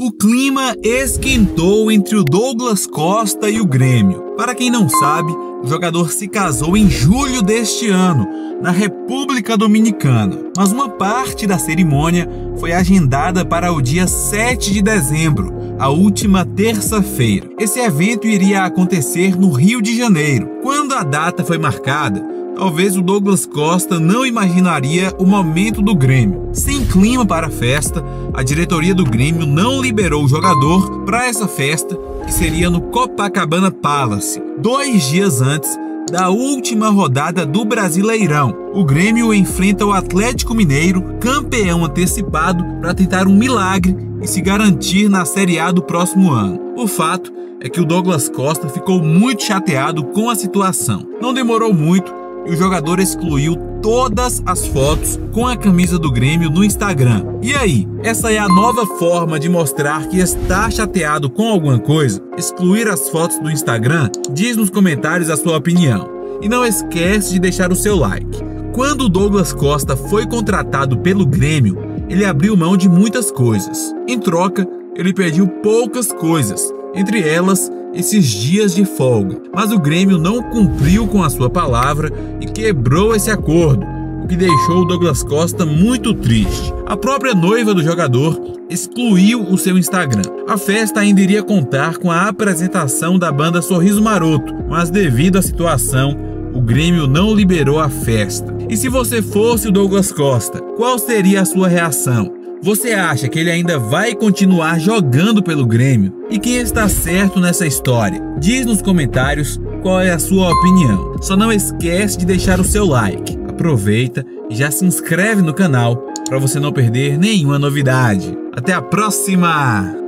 O clima esquentou entre o Douglas Costa e o Grêmio. Para quem não sabe, o jogador se casou em julho deste ano, na República Dominicana. Mas uma parte da cerimônia foi agendada para o dia 7 de dezembro, a última terça-feira. Esse evento iria acontecer no Rio de Janeiro. Quando a data foi marcada, talvez o Douglas Costa não imaginaria o momento do Grêmio. Sem clima para a festa, a diretoria do Grêmio não liberou o jogador para essa festa, que seria no Copacabana Palace, 2 dias antes da última rodada do Brasileirão. O Grêmio enfrenta o Atlético Mineiro, campeão antecipado, para tentar um milagre e se garantir na Série A do próximo ano. O fato é que o Douglas Costa ficou muito chateado com a situação. Não demorou muito e o jogador excluiu todas as fotos com a camisa do Grêmio no Instagram. E aí, essa é a nova forma de mostrar que está chateado com alguma coisa? Excluir as fotos do Instagram? Diz nos comentários a sua opinião. E não esquece de deixar o seu like. Quando o Douglas Costa foi contratado pelo Grêmio, ele abriu mão de muitas coisas. Em troca, ele pediu poucas coisas, entre elas esses dias de folga. Mas o Grêmio não cumpriu com a sua palavra e quebrou esse acordo, o que deixou o Douglas Costa muito triste. A própria noiva do jogador excluiu o seu Instagram. A festa ainda iria contar com a apresentação da banda Sorriso Maroto, mas devido à situação, o Grêmio não liberou a festa. E se você fosse o Douglas Costa, qual seria a sua reação? Você acha que ele ainda vai continuar jogando pelo Grêmio? E quem está certo nessa história? Diz nos comentários qual é a sua opinião. Só não esquece de deixar o seu like. Aproveita e já se inscreve no canal para você não perder nenhuma novidade. Até a próxima!